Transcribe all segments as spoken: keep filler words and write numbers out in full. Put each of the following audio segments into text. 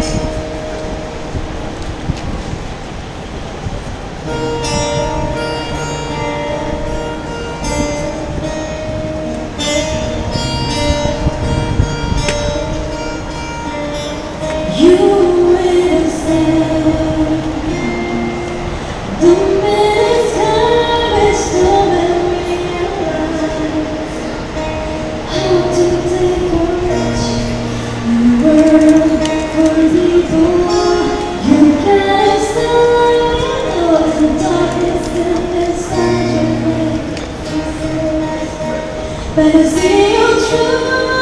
But I see your true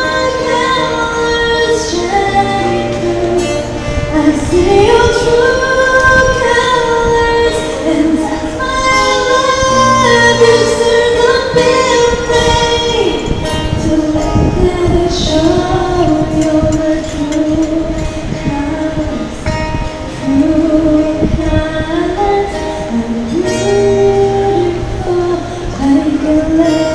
colors shining through. I see your true colors, and that's my love. You still don't be afraid to let that show your true colors, true colors, and beautiful like a lake.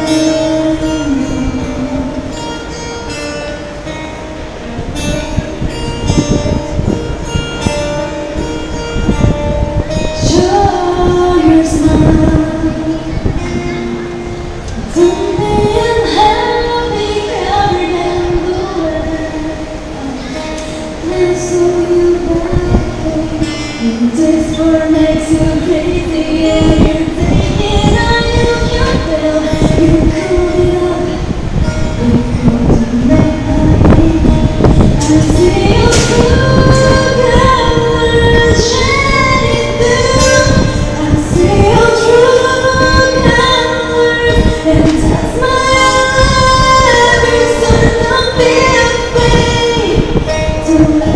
This world makes you crazy, and you're taking on you can feel. You cool it up, you cool to make I see your true colors shining through. I see your true colors, and that's my love. You so don't be afraid to let